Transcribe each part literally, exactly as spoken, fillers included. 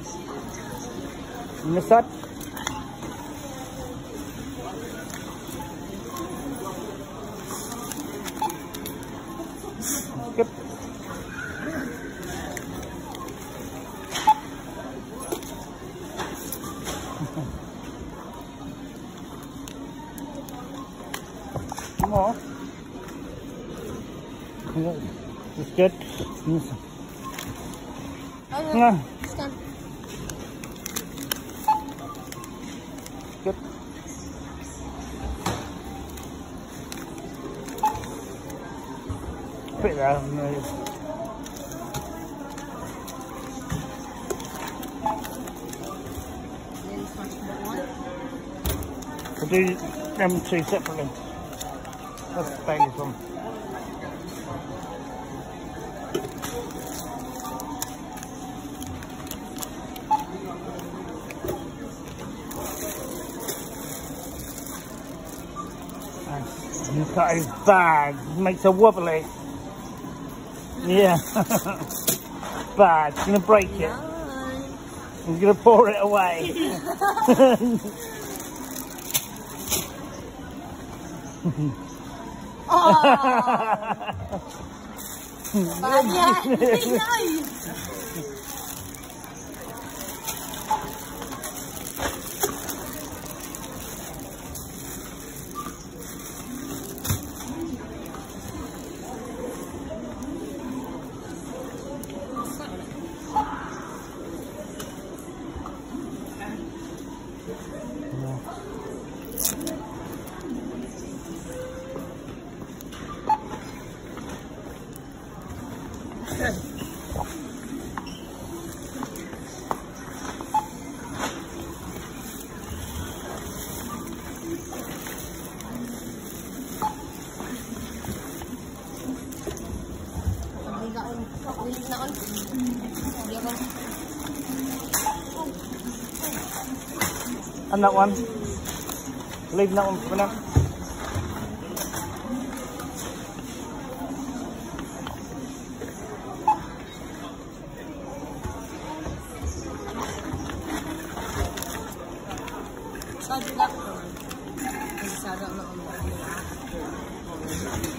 And this side. Good. More. It's good. Oh, No. It's done. Good. Put it there. We'll do them two separately. That's Bailey's one. Look at his bag, it makes her wobbly. Yeah. Bad, he's gonna break it. He's gonna pour it away. Oh. Bad, yeah. And that one. Leaving that one for now. I'll do that one. Because I don't know what I'm doing.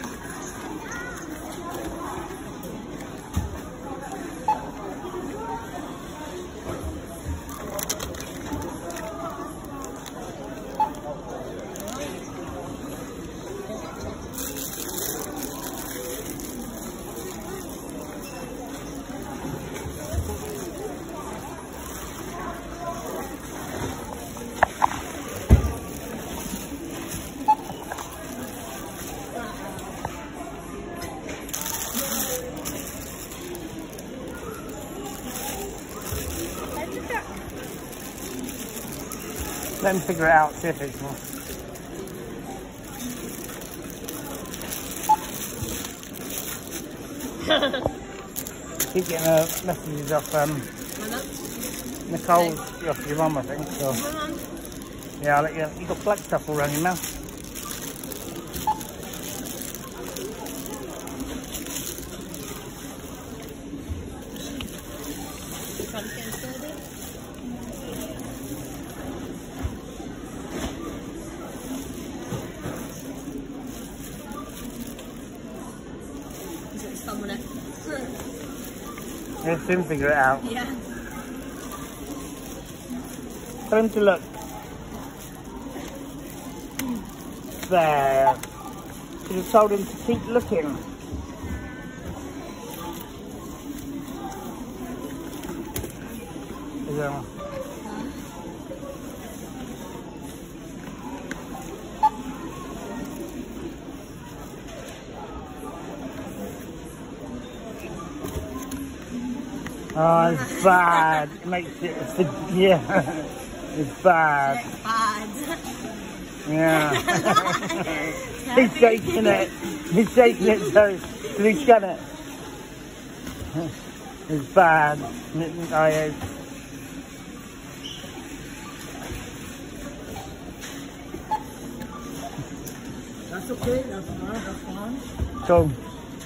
Let him figure it out, see if it's more. Keep getting uh, messages off um, Nicole, off your mum, I think. So. Yeah, I'll let you. You got black stuff all around your mouth. Let him figure it out. Yeah. Tell him to look. There. You have told him to keep looking. Is that one? Oh, it's bad. It makes it, it's a, yeah, it's bad. It's bad. Yeah. He's shaking it. He's shaking it so, so he's scan it. It's bad. Oh, yeah. That's okay, that's fine, that's fine. Cool.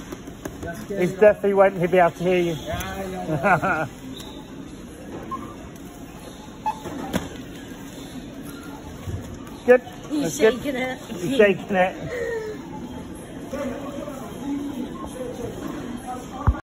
He definitely won't be able to hear you. Yeah, yeah, yeah. good? He's That's good? shaking it. He's shaking it.